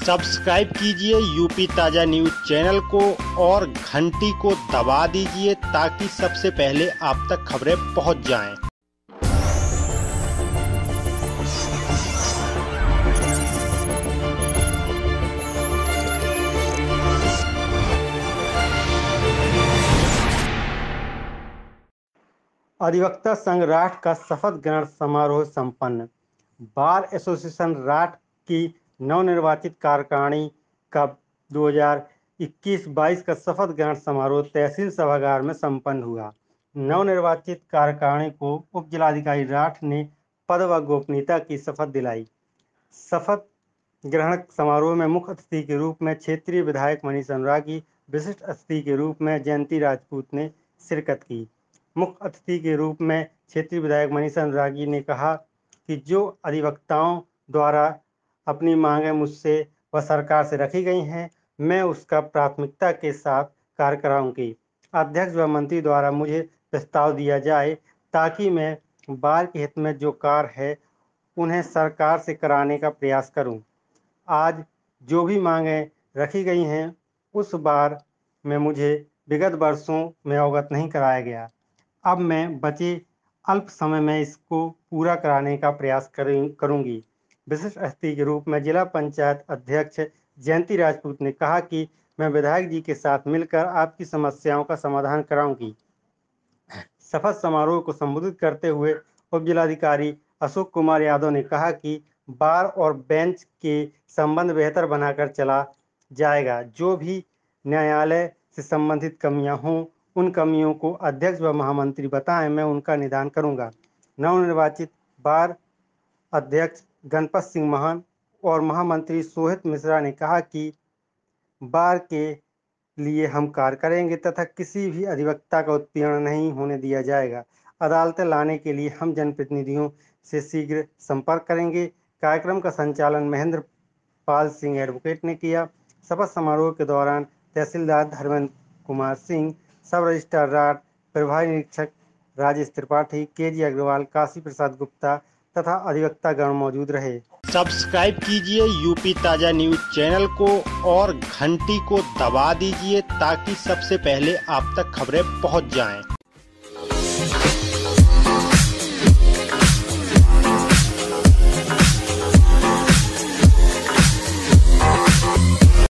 Subscribe कीजिए UP ताजा news channel को और घंटी को दबा दीजिए ताकि सबसे पहले आप तक खबरें पहुंच जाएं। अधिवक्ता संघ राठ का शपथ ग्रहण समारोह संपन्न। बार एसोसिएशन राठ की नवनिर्वाचित कार्यकारिणी का 2021-22 का शपथ ग्रहण समारोह तहसील सभागार में संपन्न हुआ। नवनिर्वाचित कार्यकारिणी को उप जिलाधिकारी राठ ने पद व गोपनीयता की शपथ दिलाई। शपथ ग्रहण समारोह में मुख्य अतिथि के रूप में क्षेत्रीय विधायक मनीष अनुरागी, विशिष्ट अतिथि के रूप में जयंती राजपूत ने शिरकत की। मुख्य अतिथि के रूप में क्षेत्रीय विधायक मनीष अनुरागी ने कहा कि जो अधिवक्ताओं द्वारा अपनी मांगें मुझसे व सरकार से रखी गई हैं, मैं उसका प्राथमिकता के साथ कार्य कराऊंगी। अध्यक्ष व मंत्री द्वारा मुझे प्रस्ताव दिया जाए ताकि मैं बार के हित में जो कार्य है उन्हें सरकार से कराने का प्रयास करूं। आज जो भी मांगें रखी गई हैं उस बार में मुझे विगत वर्षों में अवगत नहीं कराया गया। अब मैं बचे अल्प समय में इसको पूरा कराने का प्रयास करूंगी। विशिष्ट अतिथि के रूप में जिला पंचायत अध्यक्ष जयंती राजपूत ने कहा कि मैं विधायक जी के साथ मिलकर आपकी समस्याओं का समाधान कराऊंगी। शपथ समारोह को संबोधित करते हुए उप जिलाधिकारी अशोक कुमार यादव ने कहा कि बार और बेंच के संबंध बेहतर बनाकर चला जाएगा। जो भी न्यायालय से संबंधित कमियां हों उन कमियों को अध्यक्ष व महामंत्री बताएं, मैं उनका निदान करूंगा। नवनिर्वाचित बार अध्यक्ष गणपत सिंह महान और महामंत्री सोहित मिश्रा ने कहा कि बार के लिए हम कार्य करेंगे तथा किसी भी अधिवक्ता का उत्पीड़न नहीं होने दिया जाएगा। अदालतें लाने के लिए हम जनप्रतिनिधियों से शीघ्र संपर्क करेंगे। कार्यक्रम का संचालन महेंद्र पाल सिंह एडवोकेट ने किया। शपथ समारोह के दौरान तहसीलदार धर्मेंद्र कुमार सिंह, सब रजिस्ट्रार राठ, प्रभारी निरीक्षक राजेश त्रिपाठी, केजी अग्रवाल, काशी प्रसाद गुप्ता तथा अधिवक्ता गण मौजूद रहे। सब्सक्राइब कीजिए यूपी ताजा न्यूज चैनल को और घंटी को दबा दीजिए ताकि सबसे पहले आप तक खबरें पहुंच जाएं।